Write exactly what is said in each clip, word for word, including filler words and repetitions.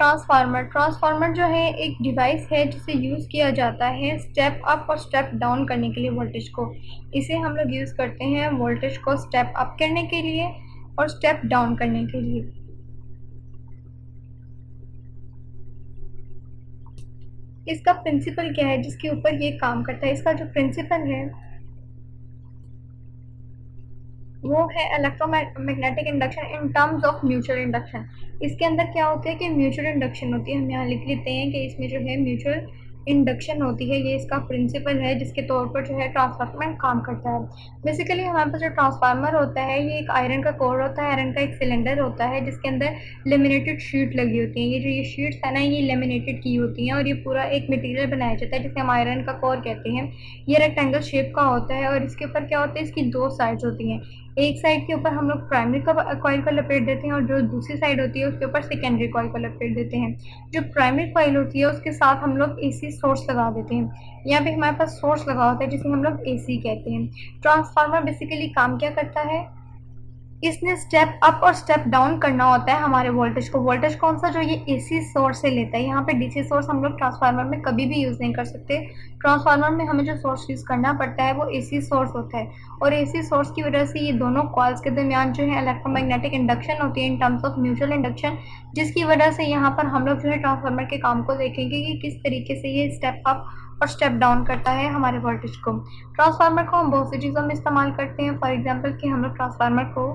Transformer transformer जो है एक डिवाइस है जिसे यूज़ किया जाता है स्टेप अप और स्टेप डाउन करने के लिए वोल्टेज को। इसे हम लोग यूज़ करते हैं वोल्टेज को स्टेप अप करने के लिए और स्टेप डाउन करने के लिए। इसका प्रिंसिपल क्या है जिसके ऊपर ये काम करता है? इसका जो प्रिंसिपल है वो है electromagnetic induction in terms of mutual induction. इसके अंदर क्या होता है कि म्यूचुअल इंडक्शन होती है। हम यहाँ लिख लेते हैं कि इसमें जो है म्यूचुअल इंडक्शन होती है। ये इसका प्रिंसिपल है जिसके तौर पर जो है ट्रांसफार्मर काम करता है। बेसिकली हमारे पास जो ट्रांसफार्मर होता है ये एक आयरन का कोर होता है, आयरन का एक सिलेंडर होता है जिसके अंदर लेमिनेटेड शीट लगी होती है। ये जो ये शीट्स है ना ये लेमिनेटेड की होती हैं और ये पूरा एक मटेरियल बनाया जाता है जिसे हम आयरन का कोर कहते हैं। ये रेक्टेंगल शेप का होता है और इसके ऊपर क्या होता है, इसकी दो साइड्स होती हैं। एक साइड के ऊपर हम लोग प्राइमरी कॉइल को लपेट देते हैं और जो दूसरी साइड होती है उसके ऊपर सेकेंडरी कॉइल को लपेट देते हैं। जो प्राइमरी कॉइल होती है उसके साथ हम लोग एसी सोर्स लगा देते हैं। यहाँ पे हमारे पास सोर्स लगा होता है जिसे हम लोग एसी कहते हैं। ट्रांसफार्मर बेसिकली काम क्या करता है, इसने स्टेप अप और स्टेप डाउन करना होता है हमारे वोल्टेज को। वोल्टेज कौन सा, जो ये एसी सोर्स से लेता है। यहाँ पे डीसी सोर्स हम लोग ट्रांसफार्मर में कभी भी यूज़ नहीं कर सकते। ट्रांसफार्मर में हमें जो सोर्स यूज़ करना पड़ता है वो एसी सोर्स होता है और एसी सोर्स की वजह से ये दोनों कॉइल्स के दरमियान जो है इलेक्ट्रोमैग्नेटिक इंडक्शन होती है in terms of mutual induction, जिसकी वजह से यहाँ पर हम लोग जो है ट्रांसफार्मर के काम को देखेंगे कि किस तरीके से ये स्टेप अप और स्टेप डाउन करता है हमारे वोल्टेज को। ट्रांसफार्मर को हम बहुत सी चीज़ों में इस्तेमाल करते हैं। फॉर एग्जाम्पल कि हम लोग ट्रांसफार्मर को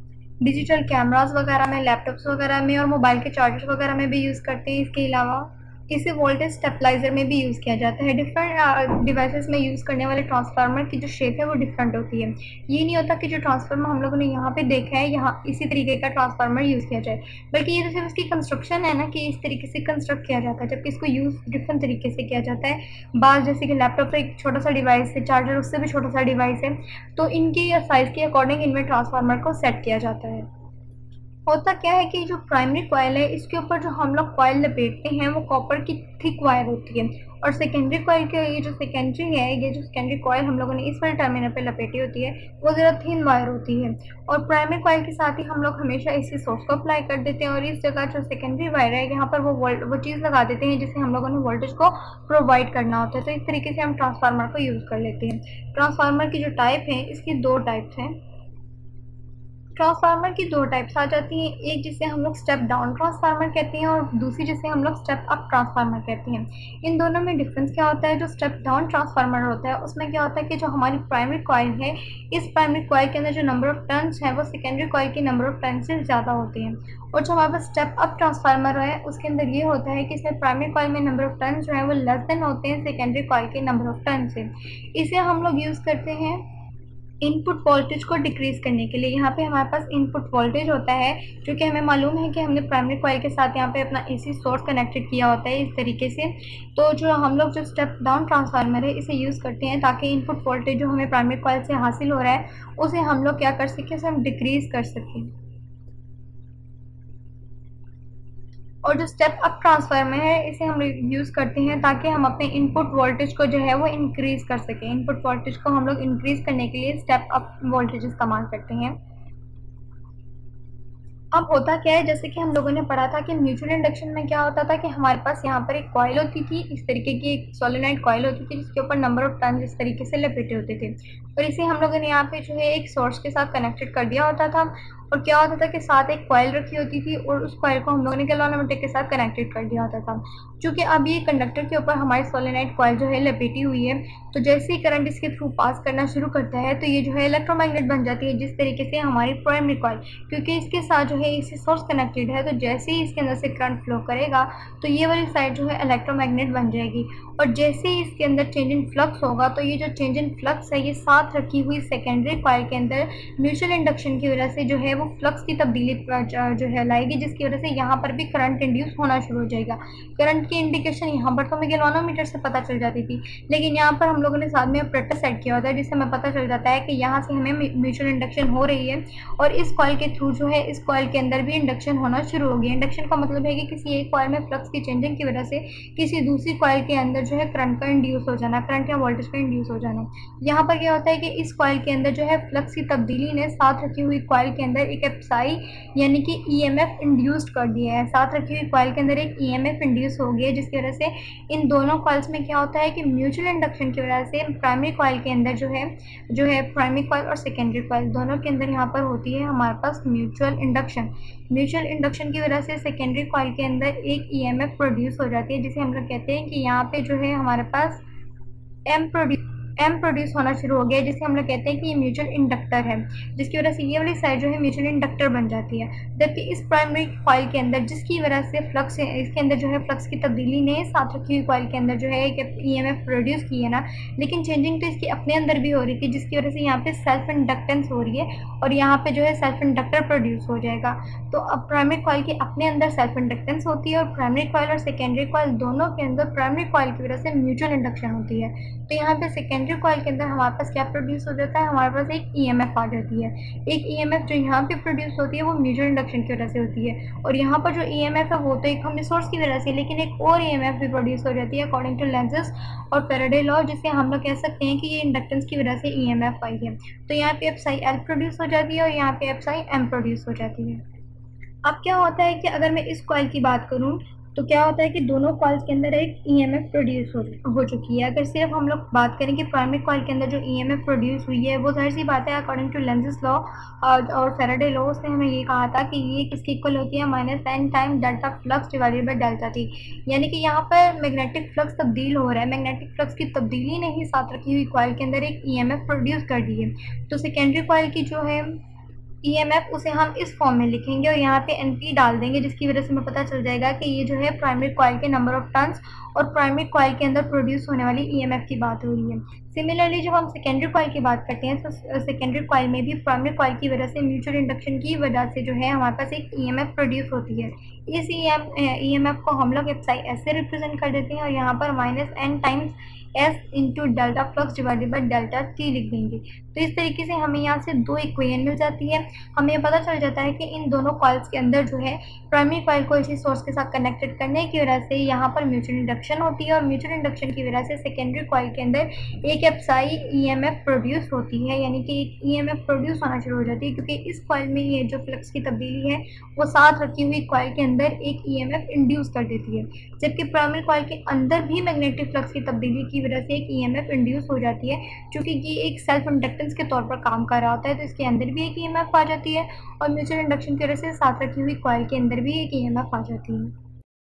डिजिटल कैमरास वगैरह में, लैपटॉप्स वगैरह में और मोबाइल के चार्जर वगैरह में भी यूज़ करते हैं। इसके अलावा इसे वोल्टेज स्टेबलाइजर में भी यूज़ किया जाता है। डिफरेंट डिवाइसेस में यूज़ करने वाले ट्रांसफार्मर की जो शेप है वो डिफरेंट होती है। ये नहीं होता कि जो ट्रांसफार्मर हम लोगों ने यहाँ पे देखा है यहाँ इसी तरीके का ट्रांसफार्मर यूज़ किया जाए, बल्कि ये तो सिर्फ इसकी कंस्ट्रक्शन है ना कि इस तरीके से कंस्ट्रक्ट किया जाता है, जबकि इसको यूज़ डिफरेंट तरीके से किया जाता है। बात जैसे कि लैपटॉप तो एक छोटा सा डिवाइस है, चार्जर उससे भी छोटा सा डिवाइस है, तो इनकी साइज़ के अकॉर्डिंग इनमें ट्रांसफार्मर को सेट किया जाता है। होता क्या है कि जो प्राइमरी कॉइल है इसके ऊपर जो हम लोग कॉइल लपेटते हैं वो कॉपर की थिक वायर होती है और सेकेंडरी कॉइल के ये जो सेकेंडरी है, ये जो सेकेंडरी कॉइल हम लोगों ने इस वाले टर्मिनल पे लपेटी होती है वो ज़रा थिन वायर होती है। और प्राइमरी कॉइल के साथ ही हम लोग हमेशा इसी सोर्स को अप्लाई कर देते हैं और इस जगह जो सेकेंडरी वायर है यहाँ पर वो वोल्ट वो चीज़ लगा देते हैं जिससे हम लोगों ने वोल्टेज को प्रोवाइड करना होता है। तो इस तरीके से हम ट्रांसफार्मर को यूज़ कर लेते हैं। ट्रांसफार्मर की जो टाइप है इसकी दो टाइप्स हैं। ट्रांसफार्मर की दो टाइप्स आ जाती हैं, एक जिसे हम लोग स्टेप डाउन ट्रांसफार्मर कहते हैं और दूसरी जिसे हम लोग स्टेप अप ट्रांसफार्मर कहते हैं। इन दोनों में डिफरेंस क्या होता है, जो स्टेप डाउन ट्रांसफार्मर होता है उसमें क्या होता है कि जो हमारी प्राइमरी कॉइल है इस प्राइमरी कॉइल के अंदर जो नंबर ऑफ टर्न्स है वो सेकेंडरी कॉइल की नंबर ऑफ टर्न से ज़्यादा होते हैं। और जो हमारे पास स्टेप अप ट्रांसफार्मर है उसके अंदर ये होता है कि इसमें प्राइमरी कॉइल में नंबर ऑफ टर्न जो है वो लेस देन होते हैं सेकेंडरी कॉइल के नंबर ऑफ टर्न से। इसे हम लोग यूज़ करते हैं इनपुट वोल्टेज को डिक्रीज़ करने के लिए। यहाँ पे हमारे पास इनपुट वोल्टेज होता है जो कि हमें मालूम है कि हमने प्राइमरी कॉइल के साथ यहाँ पे अपना एसी सोर्स कनेक्टेड किया होता है इस तरीके से। तो जो हम लोग जो स्टेप डाउन ट्रांसफार्मर है इसे यूज़ करते हैं ताकि इनपुट वोल्टेज जो हमें प्राइमरी कॉइल से हासिल हो रहा है उसे हम लोग क्या कर सकें, उसे हम डिक्रीज़ कर सकें। और जो स्टेप अप ट्रांसफार्मर है इसे हम यूज़ करते हैं ताकि हम अपने इनपुट वोल्टेज को जो है वो इंक्रीज़ कर सकें। इनपुट वोल्टेज को हम लोग इंक्रीज़ करने के लिए स्टेप अप वोल्टेज इस्तेमाल करते हैं। अब होता क्या है, जैसे कि हम लोगों ने पढ़ा था कि म्यूचुअल इंडक्शन में क्या होता था कि हमारे पास यहाँ पर एक कॉइल होती थी, इस तरीके की एक सोलेनोइड कॉइल होती थी जिसके ऊपर नंबर ऑफ टर्न्स इस तरीके से लपेटे होते थे और इसे हम लोगों ने यहाँ पे जो है एक सोर्स के साथ कनेक्टेड कर दिया होता था। और क्या होता था कि साथ एक कॉइल रखी होती थी और उस कॉइल को हम लोगों ने गैल्वेनोमीटर के साथ कनेक्टेड कर दिया होता था। चूँकि अब ये कंडक्टर के ऊपर हमारी सोलेनोइड कॉइल जो है लपेटी हुई है, तो जैसे ही करंट इसके थ्रू पास करना शुरू करता है तो ये जो है इलेक्ट्रोमैग्नेट बन जाती है, जिस तरीके से हमारी प्राइमरी कॉइल, क्योंकि इसके साथ जो है इसी सोर्स कनेक्टेड है, तो जैसे ही इसके अंदर से करंट फ्लो करेगा तो ये वाली साइड जो है इलेक्ट्रोमैग्नेट बन जाएगी। और जैसे ही इसके अंदर चेंज इन फ्लक्स होगा तो ये जो चेंज इन फ्लक्स है ये साथ रखी हुई सेकेंडरी कॉइल के अंदर म्यूचुअल इंडक्शन की वजह से जो है वो फ्लक्स की तब्दीली जो है लाएगी, जिसकी वजह से यहाँ पर भी करंट इंड्यूस होना शुरू हो जाएगा। करंट की इंडिकेशन यहाँ पर तो हमें गैल्वेनोमीटर से पता चल जाती थी, लेकिन यहाँ पर हम लोगों ने साथ में ऑपरेटर सेट किया होता है जिससे हमें पता चल जाता है कि यहाँ से हमें म्यूचुअल इंडक्शन हो रही है और इस कॉइल के थ्रू जो है इस कॉइल के अंदर भी इंडक्शन होना शुरू हो गया। इंडक्शन का मतलब है कि किसी एक कॉइल में फ्लक्स की चेंजिंग की वजह से किसी दूसरी कॉइल के अंदर जो है करंट का इंड्यूस हो जाना, करंट या वोल्टेज का इंड्यूस हो जाना। यहाँ पर क्या होता है कि इस कॉइल के अंदर जो है फ्लक्स की तब्दीली ने साथ रखी हुई कॉइल के अंदर एक एफसाई यानी कि ईएमएफ इंड्यूस्ड कर दिया है। साथ रखी हुई कॉइल के अंदर एक ईएमएफ इंड्यूस हो गया, जिसकी वजह से इन दोनों कॉइल्स में क्या होता है कि म्यूचुअल इंडक्शन की वजह से प्राइमरी कॉइल के अंदर जो है जो है प्राइमरी कॉइल और सेकेंडरी कॉइल दोनों के अंदर यहाँ पर होती है हमारे पास म्यूचुअल इंडक्शन। म्यूचुअल इंडक्शन की वजह से सेकेंडरी कॉइल के अंदर एक ईएमएफ प्रोड्यूस हो जाती है, जिसे हम लोग कहते हैं कि यहाँ पे जो है हमारे पास एम प्रोड्यूस एम प्रोड्यूस होना शुरू हो गया, जिसे हम लोग कहते हैं कि ये म्यूचुअल इंडक्टर है, जिसकी वजह से ये वाली साइड जो है म्यूचुअल इंडक्टर बन जाती है। जबकि इस प्राइमरी कॉइल के अंदर जिसकी वजह से फ्लक्स है, इसके अंदर जो है फ्लक्स की तब्दीली ने साथ रखी हुई कॉइल के अंदर जो है एक ईएमएफ प्रोड्यूस की है ना, लेकिन चेंजिंग तो इसकी अपने अंदर भी हो रही थी, जिसकी वजह से यहाँ पे सेल्फ इंडक्टेंस हो रही है और यहाँ पे जो है सेल्फ इंडक्टर प्रोड्यूस हो जाएगा। तो अब प्राइमरी कॉइल के अपने अंदर सेल्फ इंडक्टेंस होती है और प्राइमरी कॉइल और सेकेंडरी कॉइल दोनों के अंदर प्राइमरी कॉइल की वजह से म्यूचुअल इंडक्शन होती है। तो यहाँ पे सेकेंडरी कॉइल के अंदर हमारे पास क्या प्रोड्यूस हो जाता है, हमारे पास एक ईएमएफ आ जाती है। एक ईएमएफ जो यहाँ पे प्रोड्यूस होती है वो म्यूचुअल इंडक्शन की वजह से होती है, और यहाँ पर जो ईएमएफ है वो तो एक हमने सोर्स की वजह से, लेकिन एक और ईएमएफ भी प्रोड्यूस हो जाती है अकॉर्डिंग टू लेंसेज और फैराडे लॉ, जिसे हम लोग कह सकते हैं कि ये इंडक्टेंस की वजह से ईएमएफ आई है। तो यहाँ पे एफसाई एल प्रोड्यूस हो जाती है और यहाँ पे एफसाई एम प्रोड्यूस हो जाती है। अब क्या होता है कि अगर मैं इस कॉइल की बात करूँ तो क्या होता है कि दोनों कॉइल्स के अंदर एक ईएमएफ प्रोड्यूस हो, हो चुकी है। अगर सिर्फ हम लोग बात करें कि प्राइमरी कॉइल के अंदर जो ईएमएफ प्रोड्यूस हुई है वो जाहिर सी बात है अकॉर्डिंग टू लेंसेज लॉ और फैराडे लॉ से हमें ये कहा था कि ये किसकी इक्वल होती है, minus ten time delta flux divided by delta T. यानी कि यहाँ पर मैग्नेटिक फ्लक्स तब्दील हो रहा है, मैग्नेटिक फ्लक्स की तब्दीली ने ही साथ रखी हुई कॉइल के अंदर एक ईएमएफ प्रोड्यूस कर दी है। तो सेकेंडरी कॉइल की जो है ईएमएफ उसे हम इस फॉर्म में लिखेंगे और यहाँ पे एनपी डाल देंगे, जिसकी वजह से हमें पता चल जाएगा कि ये जो है प्राइमरी कॉइल के नंबर ऑफ टर्न्स और प्राइमरी कॉइल के अंदर प्रोड्यूस होने वाली ईएमएफ की बात हो रही है। सिमिलरली जब हम सेकेंडरी कॉइल की बात करते हैं तो सेकेंडरी कॉइल में भी प्राइमरी कॉइल की वजह से म्यूचुअल इंडक्शन की वजह से जो है हमारे पास एक ईएमएफ प्रोड्यूस होती है। इस ईएमएफ को हम लोग एफसाई एस से रिप्रेजेंट कर देते हैं और यहाँ पर minus N times S into delta flux divided by delta T लिख देंगे। तो इस तरीके से हमें यहाँ से दो इक्वेशन मिल जाती है। हमें पता चल जाता है कि इन दोनों कॉइल्स के अंदर जो है प्राइमरी कॉइल को इसी सोर्स के साथ कनेक्टेड करने की वजह से यहाँ पर म्यूचुअल इंडक्शन होती है और म्यूचुअल इंडक्शन की वजह से सेकेंडरी कॉइल के अंदर एक एफसाई ईएमएफ प्रोड्यूस होती है, यानी कि एक ईएमएफ प्रोड्यूस होना शुरू हो जाती है, क्योंकि इस कॉइल में ये जो फ्लक्स की तब्दीली है वो साथ रखी हुई कॉइल के अंदर एक ईएमएफ इंड्यूस कर देती है। जबकि प्राइमरी कॉइल के अंदर भी मैग्नेटिक फ्लक्स की तब्दीली की वजह से एक ईएमएफ इंड्यूस हो जाती है, क्योंकि ये एक सेल्फ इंडक्टेंस के तौर पर काम कर रहा होता है, तो इसके अंदर भी एक ईएमएफ आ जाती है और म्यूचुअल इंडक्शन की वजह से साथ रखी हुई कॉइल के अंदर भी एक ईएमएफ आ जाती है।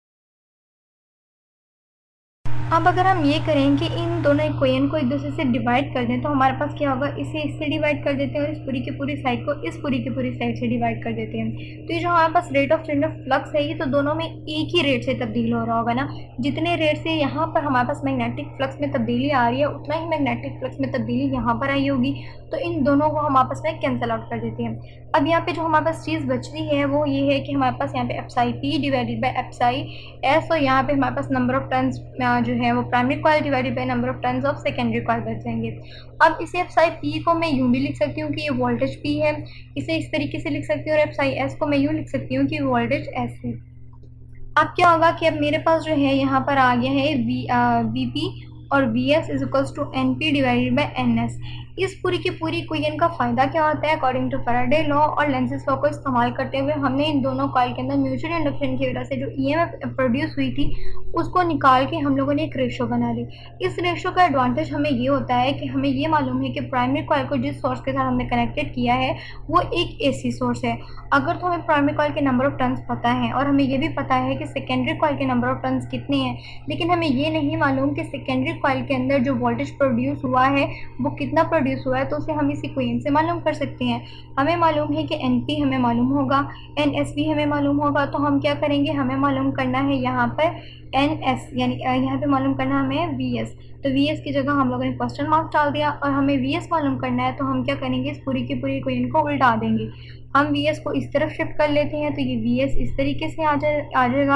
अब अगर हम ये करें कि इन दोनों इक्वेशन को एक दूसरे से डिवाइड कर दें तो हमारे पास क्या होगा, इसे इससे डिवाइड कर देते हैं और इस पूरी की पूरी साइड को इस पूरी की पूरी साइड से डिवाइड कर देते हैं। तो ये जो हमारे पास rate of change of flux है ये तो दोनों में एक ही रेट से तब्दील हो रहा होगा ना। जितने रेट से यहाँ पर हमारे पास मैग्नेटिक फ्लक्स में तब्दीली आ रही है उतना ही मैग्नेटिक फ्लक्स में तब्दीली यहाँ पर आई होगी। तो इन दोनों को हम आपस में कैंसिल आउट कर देते हैं। अब यहाँ पे जो हमारे पास चीज़ बच रही है वो ये है कि हमारे पास यहाँ पे psi P divided by psi S और यहाँ पे हमारे पास नंबर ऑफ टर्न्स जो है वो primary coil divided by number of turns of secondary coil बच जाएंगे। अब इसे एफसाई पी को मैं यूँ भी लिख सकती हूँ कि ये वोल्टेज पी है, इसे इस तरीके से लिख सकती हूँ, और एफसाई एस को मैं यूँ लिख सकती हूँ कि वोल्टेज एस है। अब क्या होगा कि अब मेरे पास जो है यहाँ पर आ गया है वी वी पी और V S is equals to N P divided by N S. इस पूरी की पूरी इक्वेशन का फ़ायदा क्या होता है, अकॉर्डिंग टू फैराडे लॉ और लेंसेज लॉ को इस्तेमाल करते हुए हमने इन दोनों कॉइल के अंदर म्यूचुअल इंडक्शन की वजह से जो ईएमएफ प्रोड्यूस हुई थी उसको निकाल के हम लोगों ने एक रेशो बना ली। इस रेशो का एडवांटेज हमें ये होता है कि हमें ये मालूम है कि प्राइमरी कॉइल को जिस सोर्स के साथ हमने कनेक्टेड किया है वो एक एसी सोर्स है। अगर तो हमें प्राइमरी कॉइल के नंबर ऑफ टर्न्स पता है और हमें ये भी पता है कि सेकेंडरी कॉइल के नंबर ऑफ टर्न्स कितने हैं, लेकिन हमें ये नहीं मालूम कि सेकेंडरी कॉइल के अंदर जो वोल्टेज प्रोड्यूस हुआ है वो कितना प्रोड्यूस हुआ है, तो उसे हम इस इक्वेशन से मालूम कर सकते हैं। हमें मालूम है कि एन पी हमें मालूम होगा, एन एस भी हमें मालूम होगा, तो हम क्या करेंगे, हमें मालूम करना है यहाँ पर एन एस, यानी यहाँ पे मालूम करना हमें वी एस। तो वी एस की जगह हम लोगों ने क्वेश्चन मार्क डाल दिया और हमें वी एस मालूम करना है, तो हम क्या करेंगे, इस पूरी की पूरी इक्वेशन को उल्टा देंगे। हम वी एस को इस तरफ शिफ्ट कर लेते हैं तो ये वी एस इस तरीके से आ जाए आ जाएगा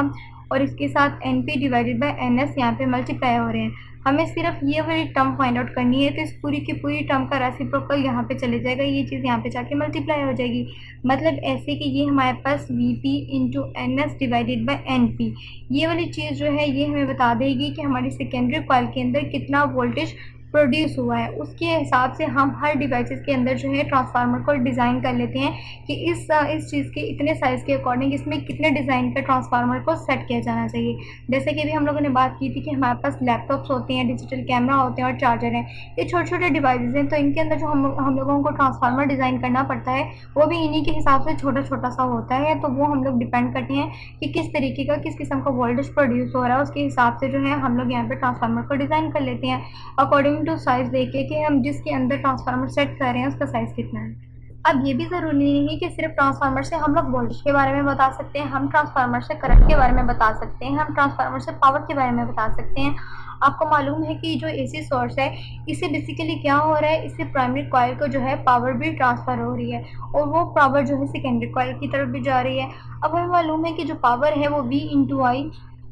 और इसके साथ N P divided by N S यहाँ पे मल्टीप्लाई हो रहे हैं। हमें सिर्फ ये वाली टर्म फाइंड आउट करनी है, तो इस पूरी की पूरी टर्म का रेसिप्रोकल यहाँ पे चले जाएगा, ये चीज़ यहाँ पे जाके मल्टीप्लाई हो जाएगी। मतलब ऐसे कि ये हमारे पास V P into N S divided by N P, ये वाली चीज़ जो है ये हमें बता देगी कि हमारी सेकेंडरी कॉइल के अंदर कितना वोल्टेज प्रोड्यूस हुआ है। उसके हिसाब से हम हर डिवाइसेस के अंदर जो है ट्रांसफार्मर को डिज़ाइन कर लेते हैं कि इस इस चीज़ के इतने साइज़ के अकॉर्डिंग इसमें कितने डिज़ाइन के ट्रांसफार्मर को सेट किया जाना चाहिए। जैसे कि अभी हम लोगों ने बात की थी कि हमारे पास लैपटॉप्स होते हैं, डिजिटल कैमरा होते हैं और चार्जर हैं, ये छोटे छोटे डिवाइसेस हैं, तो इनके अंदर जो हम हम लोगों को ट्रांसफार्मर डिज़ाइन करना पड़ता है वो भी इन्हीं के हिसाब से छोटा छोटा सा होता है। तो वो हम लोग डिपेंड करते हैं कि किस तरीके का किस किस्म का वोल्टेज प्रोड्यूस हो रहा है, उसके हिसाब से जो है हम लोग यहाँ पे ट्रांसफार्मर को डिज़ाइन कर लेते हैं अकॉर्डिंग टू साइज़ देके कि हम जिसके अंदर ट्रांसफार्मर सेट कर रहे हैं उसका साइज़ कितना है। अब ये भी ज़रूरी नहीं है कि सिर्फ ट्रांसफार्मर से हम लोग वोल्टेज के बारे में बता सकते हैं, हम ट्रांसफार्मर से करंट के बारे में बता सकते हैं, हम ट्रांसफार्मर से पावर के बारे में बता सकते हैं। आपको मालूम है कि जो एसी सोर्स है इससे बेसिकली क्या हो रहा है, इससे प्राइमरी कॉइल को जो है पावर भी ट्रांसफ़र हो रही है और वो पावर जो है सेकेंडरी कॉइल की तरफ भी जा रही है। अब हमें मालूम है कि जो पावर है वो V into I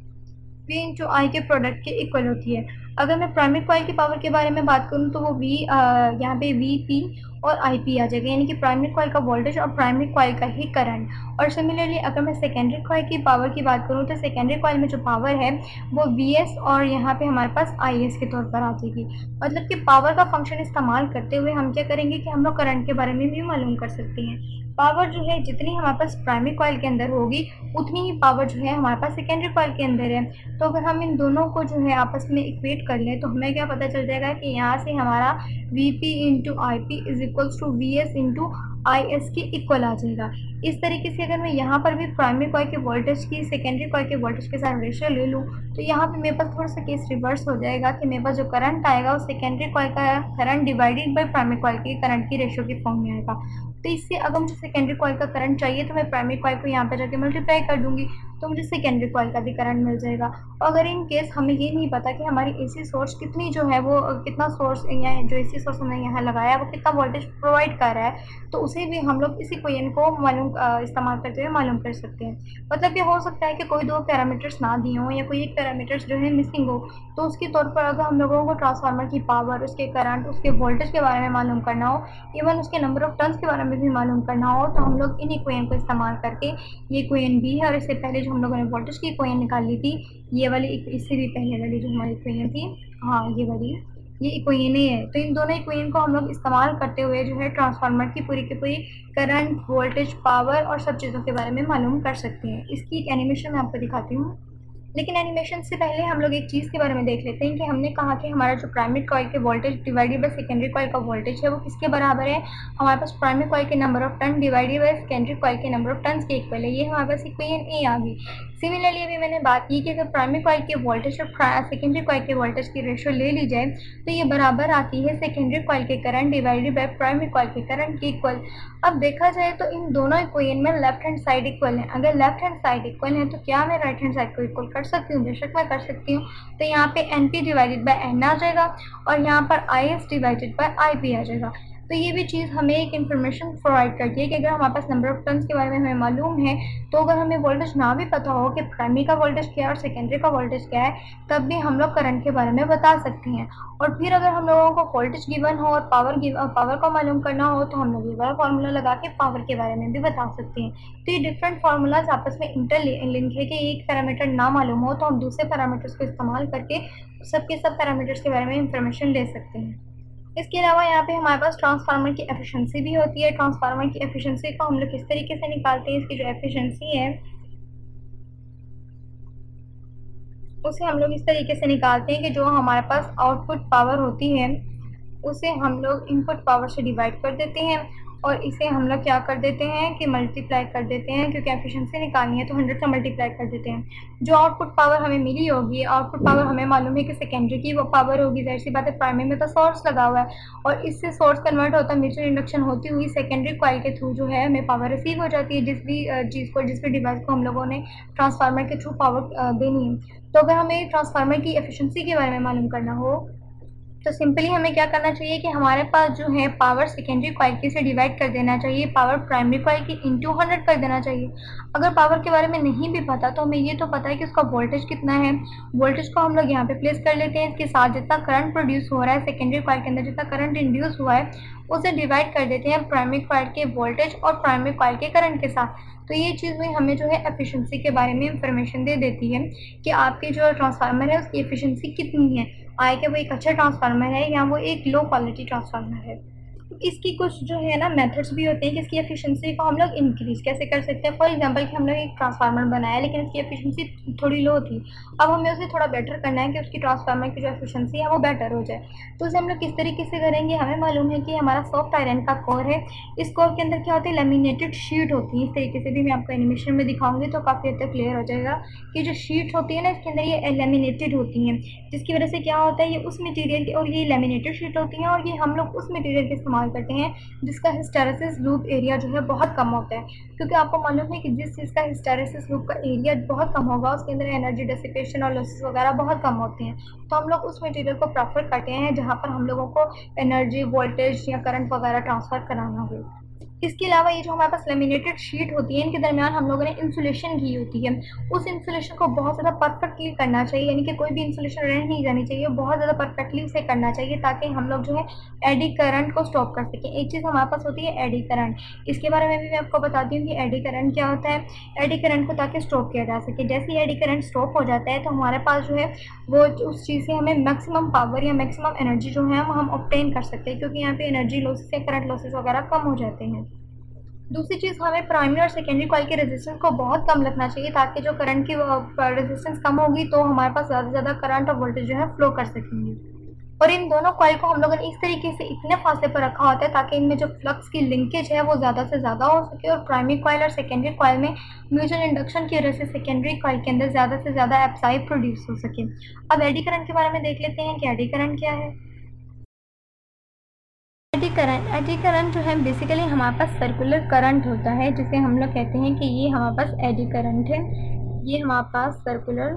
V into I के प्रोडक्ट के इक्वल होती है। अगर मैं प्राइमरी कॉइल की पावर के बारे में बात करूँ तो वो वी यहाँ पे वी पी और आई पी आ जाएगा, यानी कि प्राइमरी कॉइल का वोल्टेज और प्राइमरी कॉइल का ही करंट। और सिमिलरली अगर मैं सेकेंडरी कॉइल की पावर की बात करूँ तो सेकेंडरी कॉइल में जो पावर है वो वी एस और यहाँ पे हमारे पास आई एस के तौर पर आ जाएगी। मतलब कि पावर का फंक्शन इस्तेमाल करते हुए हम क्या करेंगे कि हम लोग करंट के बारे में भी मालूम कर सकते हैं। पावर जो है जितनी हमारे पास प्राइमरी कॉइल के अंदर होगी उतनी ही पावर जो है हमारे पास सेकेंडरी कॉइल के अंदर है। तो अगर हम इन दोनों को जो है आपस में इक्वेट कर लें तो हमें क्या पता चल जाएगा कि यहाँ से हमारा V P into I P is equals to V S into I S के इक्वल आ जाएगा। इस तरीके से अगर मैं यहाँ पर भी प्राइमरी कॉइल के वोल्टेज की सेकेंडरी कॉइल के वोल्टेज के साथ रेशियो ले लूँ तो यहाँ पे मेरे पास थोड़ा सा केस रिवर्स हो जाएगा कि मेरे पास जो करंट आएगा वो सेकेंडरी कॉइल का current divided by primary coil के करंट की रेशियो की फॉर्म में आएगा। तो इससे अगर मुझे सेकेंडरी कॉइल का करंट चाहिए तो मैं प्राइमरी कॉइल को यहाँ पे जाके मल्टीप्लाई कर दूंगी तो मुझे सेकेंडरी कॉइल का भी करंट मिल जाएगा। और अगर इन केस हमें ये नहीं पता कि हमारी एसी सोर्स कितनी जो है वो कितना सोर्स या जो एसी सोर्स हमने यहाँ लगाया है वो कितना वोल्टेज प्रोवाइड कर रहा है तो उसे भी हम लोग इसी इक्वेशन को मालूम इस्तेमाल करते हुए मालूम कर सकते हैं। मतलब ये हो सकता है कि कोई दो पैरामीटर्स ना दिए हों या कोई एक पैरामीटर्स जो है मिसिंग हो, तो उसके तौर पर अगर हम लोगों को ट्रांसफार्मर की पावर, उसके करंट, उसके वोल्टेज के बारे में मालूम करना हो, इवन उसके नंबर ऑफ टर्न्स के बारे में भी मालूम करना हो, तो हम लोग इन इक्वेशन को इस्तेमाल करके, ये इक्वेशन भी है और इससे पहले जो हम लोगों ने वोल्टेज की इक्वेशन निकाल ली थी, ये वाली इससे भी पहले वाली जो हमारी इक्वेशन थी, हाँ ये वाली ये इक्वेशन ही है। तो इन दोनों इक्वेशन को हम लोग इस्तेमाल करते हुए जो है ट्रांसफार्मर की पूरी की पूरी करंट, वोल्टेज, पावर और सब चीज़ों के बारे में मालूम कर सकते हैं। इसकी एक एनिमेशन मैं आपको दिखाती हूँ। लेकिन एनिमेशन से पहले हम लोग एक चीज़ के बारे में देख लेते हैं कि हमने कहा कि हमारा जो प्राइमरी कॉइल के voltage divided by secondary coil का वोल्टेज है वो किसके बराबर है, हमारे पास प्राइमरी कॉइल के number of turn divided by secondary coil के नंबर ऑफ टर्न्स के इक्वल है। ये हमारे पास इक्वेशन ए आ गई। सिमिलरली अभी मैंने बात की कि अगर प्राइमरी कॉइल के वोल्टेज और सेकेंडरी कॉइल के वोल्टेज की रेशियो ले ली जाए तो ये बराबर आती है सेकेंडरी कॉइल के current divided by primary coil के करंट के इक्वल। अब देखा जाए तो इन दोनों इक्वेशन में लेफ्ट हैंड साइड इक्वल है। अगर लेफ्ट हैंड साइड इक्वल है तो क्या मैं राइट हैंड साइड को इक्वल कर सकती हूँ? बेशक मैं कर सकती हूँ। तो यहाँ पे N P divided by N आ जाएगा और यहाँ पर I S divided by I P आ जाएगा। तो ये भी चीज़ हमें एक इन्फॉर्मेशन प्रोवाइड करती है कि अगर हमारे पास नंबर ऑफ टर्न्स के बारे में हमें मालूम है तो अगर हमें वोल्टेज ना भी पता हो कि प्राइमरी का वोल्टेज क्या है और सेकेंडरी का वोल्टेज क्या है तब भी हम लोग करंट के बारे में बता सकते हैं। और फिर अगर हम लोगों को वोल्टेज गिवन हो और पावर पावर को मालूम करना हो तो हम लोग ये वाला फार्मूला लगा के पावर के बारे में भी बता सकते हैं। तो ये डिफरेंट फार्मूलाज आपस में इंटर लिंक है कि एक पैरामीटर ना मालूम हो तो हम दूसरे पैरामीटर्स को इस्तेमाल करके सबके सब पैरामीटर्स के बारे में इंफॉर्मेशन ले सकते हैं। इसके अलावा यहाँ पे हमारे पास ट्रांसफार्मर की एफिशिएंसी भी होती है। ट्रांसफार्मर की एफिशिएंसी को हम लोग किस तरीके से निकालते हैं, इसकी जो एफिशिएंसी है उसे हम लोग इस तरीके से निकालते हैं कि जो हमारे पास आउटपुट पावर होती है उसे हम लोग इनपुट पावर से डिवाइड कर देते हैं और इसे हम लोग क्या कर देते हैं कि मल्टीप्लाई कर देते हैं, क्योंकि एफिशिएंसी निकालनी है तो हंड्रेड से मल्टीप्लाई कर देते हैं। जो आउटपुट पावर हमें मिली होगी, आउटपुट पावर हमें मालूम है कि सेकेंडरी की वो पावर होगी, जाहिर सी बात है प्राइमरी में तो सोर्स लगा हुआ है और इससे सोर्स कन्वर्ट होता है म्यूचुअल इंडक्शन होती हुई सेकेंडरी कॉइल के थ्रू जो है हमें पावर रिसीव हो जाती है जिस भी चीज़ को जिस भी डिवाइस को हम लोगों ने ट्रांसफार्मर के थ्रू पावर देनी है। तो अगर हमें ट्रांसफार्मर की एफिशिएंसी के बारे में मालूम करना हो तो सिंपली हमें क्या करना चाहिए कि हमारे पास जो है पावर सेकेंडरी कॉइल की से डिवाइड कर देना चाहिए, पावर प्राइमरी कॉइल की इंटू हंड्रेड कर देना चाहिए। अगर पावर के बारे में नहीं भी पता तो हमें ये तो पता है कि उसका वोल्टेज कितना है, वोल्टेज को हम लोग यहाँ पे प्लेस कर लेते हैं। इसके साथ जितना करंट प्रोड्यूस हो रहा है सेकेंडरी कॉइल के अंदर, जितना करंट इंड्यूस हुआ है उसे डिवाइड कर देते हैं प्राइमरी कॉइल के वोल्टेज और प्राइमरी कॉइल के करंट के साथ। तो ये चीज़ भी हमें जो है एफिशिएंसी के बारे में इंफॉर्मेशन दे देती है कि आपके जो ट्रांसफार्मर है उसकी एफिशिएंसी कितनी है, आए कि वो एक अच्छा ट्रांसफार्मर है या वो एक लो क्वालिटी ट्रांसफार्मर है। इसकी कुछ जो है ना मेथड्स भी होते हैं कि इसकी एफिशिएंसी को हम लोग इंक्रीज कैसे कर सकते हैं। फॉर एग्जांपल कि हम लोग एक ट्रांसफार्मर बनाया लेकिन इसकी एफिशिएंसी थोड़ी लो थी, अब हमें उसे थोड़ा बेटर करना है कि उसकी ट्रांसफार्मर की जो एफिशिएंसी है वो बेटर हो जाए। तो उसे हम लोग किस तरीके से करेंगे, हमें मालूम है कि हमारा सॉफ्ट आयरन का कोर है, इस कोर के अंदर क्या होती है, लेमिनेटेड शीट होती है। इस तरीके से भी मैं आपको एनिमेशन में दिखाऊंगी तो काफ़ी हद तक क्लियर हो जाएगा कि जो शीट होती है ना इसके अंदर ये लेमिनेटेड होती हैं, जिसकी वजह से क्या होता है ये उस मटीरियल की, और ये लेमिनेटेड शीट होती हैं और ये हम लोग उस मटीरियल का इस्तेमाल करते हैं जिसका हिस्टेरेसिस लूप एरिया जो है बहुत कम होता है। क्योंकि आपको मालूम है कि जिस चीज़ का हिस्टेरेसिस लूप का एरिया बहुत कम होगा उसके अंदर एनर्जी डिसिपेशन और लॉसेस वगैरह बहुत कम होते हैं। तो हम लोग उस मटेरियल को प्रेफर करते हैं जहाँ पर हम लोगों को एनर्जी, वोल्टेज या करंट वगैरह ट्रांसफ़र कराना हो। इसके अलावा ये जो हमारे पास लेमिनेटेड शीट होती है इनके दरमियान हम लोगों ने इंसुलेशन की होती है, उस इंसुलेशन को बहुत ज़्यादा परफेक्टली करना चाहिए, यानी कि कोई भी इंसुलेशन रह नहीं जानी चाहिए, बहुत ज़्यादा परफेक्टली उसे करना चाहिए ताकि हम लोग जो है एडी करंट को स्टॉप कर सकें। एक चीज़ हमारे पास होती है एडी करंट, इसके बारे में भी मैं आपको बताती हूँ कि एडी करंट क्या होता है। एडी करंट को ताकि स्टॉप किया जा सके, जैसे ही एडी करंट स्टॉप हो जाता है तो हमारे पास जो है वो उस चीज़ से हमें मैक्सिमम पावर या मैक्सिमम एनर्जी जो है वो हम ऑब्टेन कर सकते हैं, क्योंकि यहाँ पे एनर्जी लॉसेस या करंट लॉसेस वगैरह कम हो जाते हैं। दूसरी चीज़, हमें प्राइमरी और सेकेंडरी कॉइल के रेजिस्टेंस को बहुत कम रखना चाहिए ताकि जो करंट की रेजिस्टेंस कम होगी तो हमारे पास ज़्यादा से ज़्यादा करंट और वोल्टेज जो है फ्लो कर सकेंगे। और इन दोनों कॉइल को हम लोगों ने इस तरीके से इतने फासले पर रखा होता है ताकि इनमें जो फ्लक्स की लिंकेज है वो ज़्यादा से ज़्यादा हो सके और प्राइमरी कॉइल और सेकेंडरी कॉइल में म्यूचुअल इंडक्शन की वजह से सेकेंडरी कॉइल के अंदर ज़्यादा से ज़्यादा एफ.Sc प्रोड्यूस हो सके। अब एडी करंट के बारे में देख लेते हैं कि एडी करंट क्या है। एडी करंट एडी करंट जो है बेसिकली हमारे पास सर्कुलर करंट होता है, जिसे हम लोग कहते हैं कि ये हमारे पास एडी करंट है। ये हमारे पास सर्कुलर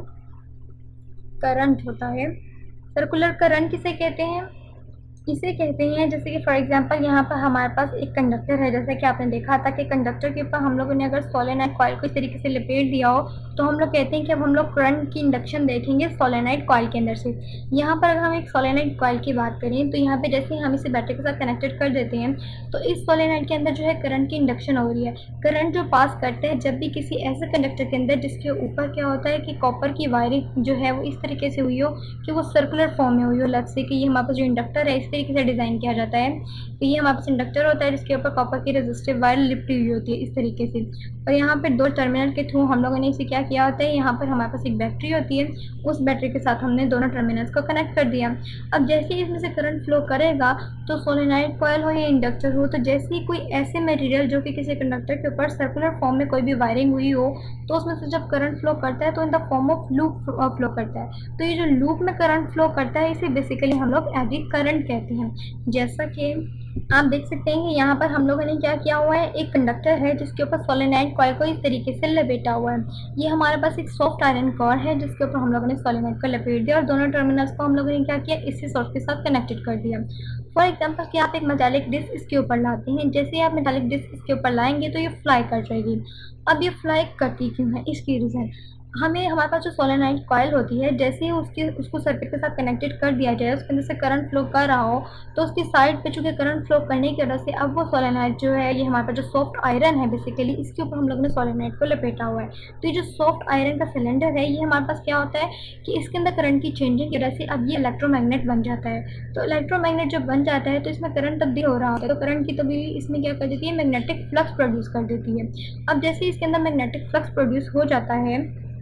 करंट होता है। सर्कुलर करंट किसे कहते हैं, इसे कहते हैं जैसे कि फॉर एग्जांपल यहाँ पर हमारे पास एक कंडक्टर है, जैसे कि आपने देखा था कि कंडक्टर के ऊपर हम लोगों ने अगर सोलेनोइड कॉइल को इस तरीके से लपेट दिया हो तो हम लोग कहते हैं कि अब हम लोग करंट की इंडक्शन देखेंगे सोलेनोइड कॉइल के अंदर से। यहाँ पर अगर हम एक सोलेनोइड कॉइल की बात करें तो यहाँ पे जैसे ही हम इसे बैटरी के साथ कनेक्टेड कर देते हैं तो इस सोलेनोइड के अंदर जो है करंट की इंडक्शन हो रही है। करंट जो पास करते हैं जब भी किसी ऐसे कंडक्टर के अंदर जिसके ऊपर क्या होता है कि कॉपर की वायरिंग जो है वो इस तरीके से हुई हो कि वो सर्कुलर फॉर्म में हुई हो, लेट्स से कि ये हमारे पास जो इंडक्टर है इस तरीके से डिज़ाइन किया जाता है। तो ये हमारे पास इंडक्टर होता है जिसके ऊपर कॉपर की रेजिस्टिव वायर लिपटी हुई होती है इस तरीके से, और यहाँ पर दो टर्मिनल के थ्रू हम लोगों ने इसे क्या किया होता है, यहाँ पर हमारे पास एक बैटरी होती है, उस बैटरी के साथ हमने दोनों टर्मिनल्स को कनेक्ट कर दिया। अब जैसे ही इसमें से करंट फ्लो करेगा तो सोलेनोइड कॉइल हो या इंडक्टर हो, तो जैसे ही कोई ऐसे मटेरियल जो कि किसी कंडक्टर के ऊपर सर्कुलर फॉर्म में कोई भी वायरिंग हुई हो तो उसमें से जब करंट फ्लो करता है तो in the form of loop flow करता है। तो ये जो लूप में करंट फ्लो करता है इसे बेसिकली हम लोग एडी करंट कहते हैं। जैसा कि आप देख सकते हैं कि यहाँ पर हम लोगों ने क्या किया हुआ है, एक कंडक्टर है जिसके ऊपर सोलेनोइड कॉइल को इस तरीके से लपेटा हुआ है। ये हमारे पास एक सॉफ्ट आयरन कोर है जिसके ऊपर हम लोगों ने सोलेनोइड को लपेट दिया और दोनों टर्मिनल्स को हम लोगों ने क्या किया, इसी सोर्स के साथ कनेक्टेड कर दिया। फॉर एग्जाम्पल कि आप एक मेटालिक डिस्क इसके ऊपर लाते हैं, जैसे ही आप मेटालिक डिस्क इसके ऊपर लाएंगे तो ये फ्लाई कर जाएगी। अब ये फ्लाई करती क्यों है, इसकी रीज़न हमें, हमारे पास जो सोलेनोइड कॉइल होती है जैसे ही उसके उसको सर्किट के साथ कनेक्टेड कर दिया जाए, उसके अंदर से करंट फ्लो कर रहा हो तो उसकी साइड पे चूँकि करंट फ्लो करने की वजह से अब वो सोलेनोइड जो है, ये हमारे पास जो सॉफ्ट आयरन है बेसिकली इसके ऊपर हम लोगों ने सोलेनोइड को लपेटा हुआ है। तो ये जो सॉफ्ट आयरन का सिलेंडर है ये हमारे पास क्या होता है कि इसके अंदर करंट की चेंजिंग की वजह से अब ये इलेक्ट्रोमैग्नेट बन जाता है। तो इलेक्ट्रोमैग्नेट जब बन जाता है तो इसमें करंट तब्दील हो रहा होता है, तो करंट की तब्दीली इसमें क्या कर देती है, मैग्नेटिक फ्लक्स प्रोड्यूस कर देती है। अब जैसे ही इसके अंदर मैग्नेटिक फ्लक्स प्रोड्यूस हो जाता है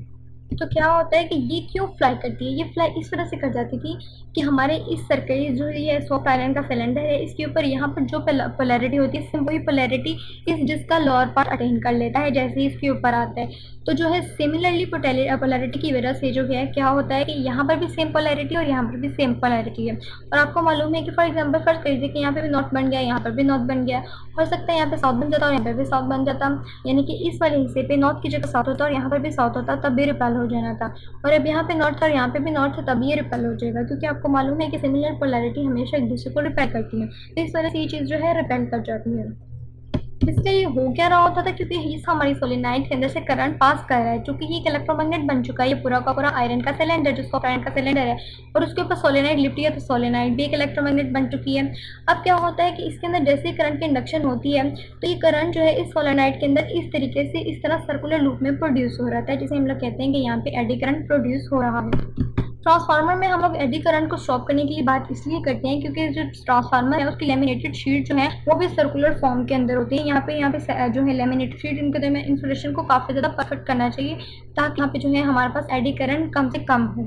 तो क्या होता है कि ये क्यों फ्लाई करती है, ये फ्लाई इस वजह से कर जाती थी कि हमारे इस सर्किट जो ये सॉफ्ट आयरन का सिलेंडर है इसके ऊपर यहाँ पर जो पोलैरिटी होती है वही पोलैरिटी इस जिसका लोअर पार्ट अटेन कर लेता है जैसे ही इसके ऊपर आता है। तो जो है सिमिलरली पोलैरिटी की वजह से जो है क्या होता है कि यहाँ पर भी सेम पोलैरिटी और यहाँ पर भी सेम पोलैरिटी है। और आपको मालूम है कि फॉर एग्जांपल फर्स्ट कर लीजिए कि यहाँ पे भी नॉर्थ बन गया, यहाँ पर भी नॉर्थ बन गया, हो सकता है यहाँ पे साउथ बन जाता और यहाँ पे भी साउथ बन जाता, यानी कि इस वाले हिस्से पे नॉर्थ की जगह साउथ होता और यहाँ पर भी साउथ होता, तब भी रिपेल हो जाना था। और अब यहाँ पे नॉर्थ और यहाँ पे भी नॉर्थ है, तब ये रिपेल हो जाएगा, क्योंकि आपको मालूम है कि सिमिलर पोलैरिटी हमेशा एक दूसरे को रिपेल करती है। तो इस वजह से ये चीज़ जो है रिपेल कर जाती है। इसलिए ये हो क्या रहा होता था, क्योंकि इस हमारी सोलेनाइड के अंदर से करंट पास कर रहा है, क्योंकि ये एक इलेक्ट्रोमैग्नेट बन चुका है, ये पूरा का पूरा आयरन का सिलेंडर, जिसको आयरन का सिलेंडर है, और उसके ऊपर सोलेनाइड लिपटी है, तो सोलेनाइड भी एक इलेक्ट्रोमैग्नेट बन चुकी है। अब क्या होता है कि इसके अंदर जैसे ही करंट की इंडक्शन होती है, तो ये करंट जो है इस सोलेनाइड के अंदर इस तरीके से इस तरह सर्कुलर लूप में प्रोड्यूस हो रहा है, जिसे हम लोग कहते हैं कि यहाँ पे एडी करंट प्रोड्यूस हो रहा है। ट्रांसफार्मर में हम लोग एडी करंट को स्टॉप करने की बात इसलिए करते हैं क्योंकि जो ट्रांसफार्मर है उसकी लेमिनेटेड शीट जो है वो भी सर्कुलर फॉर्म के अंदर होती है। यहाँ पे यहाँ पे जो है लेमिनेटेड शीट, इनके दरमियान इंसुलेशन को काफ़ी ज़्यादा परफेक्ट करना चाहिए, ताकि यहाँ पे जो है हमारे पास एडी करंट कम से कम हो।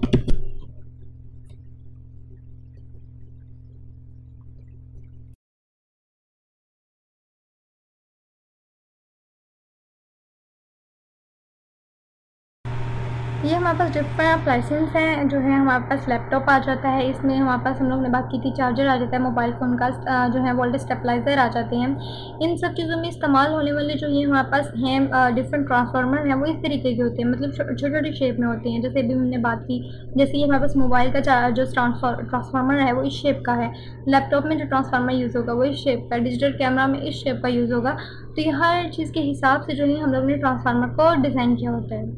ये हमारे पास डिफरेंट अप्लाइसेंस हैं, जो है हमारे पास लैपटॉप आ जाता है, इसमें हमारे पास हम लोग ने बात की थी चार्जर आ जाता है, मोबाइल फ़ोन का जो है वोल्टेज स्टेबलाइज़र आ जाते हैं। इन सब चीज़ों में इस्तेमाल होने वाले जो ये हमारे पास हैं डिफरेंट ट्रांसफार्मर हैं, वो इस तरीके के होते हैं, मतलब छोटी छोटी शेप में होते हैं। जैसे अभी हमने बात की, जैसे ये हमारे पास मोबाइल का जो ट्रांसफार्मर है वो इस शेप का है, लैपटॉप में जो ट्रांसफार्मर यूज़ होगा वो इस शेप का, डिजिटल कैमरा में इस शेप का यूज़ होगा। तो ये हर चीज़ के हिसाब से जो है हम लोग ने ट्रांसफार्मर को डिज़ाइन किया होता है।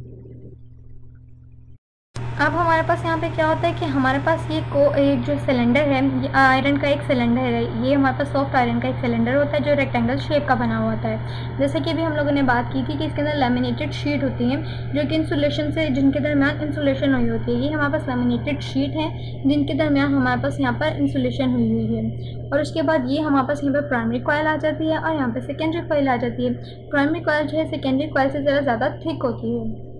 अब हमारे पास यहाँ पे क्या होता है कि हमारे पास ये को एक जो सिलेंडर है, ये आयरन का एक सिलेंडर है, ये हमारे पास सॉफ्ट आयरन का एक सिलेंडर होता है जो रेक्टेंगल शेप का बना हुआ होता है। जैसे कि अभी हम लोगों ने बात की थी कि इसके अंदर लेमिनेटेड शीट होती है, जो कि इंसुलेशन से जिनके दरमियान इंसुलेशन हुई होती है। ये हमारे पास लेमिनेटेड शीट है जिनके दरमियान हमारे पास यहाँ पर इंसुलेशन हुई हुई है। और उसके बाद ये हमारे पास यहाँ पर प्राइमरी कॉइल आ जाती है और यहाँ पर सेकेंडरी कॉइल आ जाती है। प्राइमरी कॉइल जो है सेकेंडरी कॉइल से ज़रा ज़्यादा थिक होती है।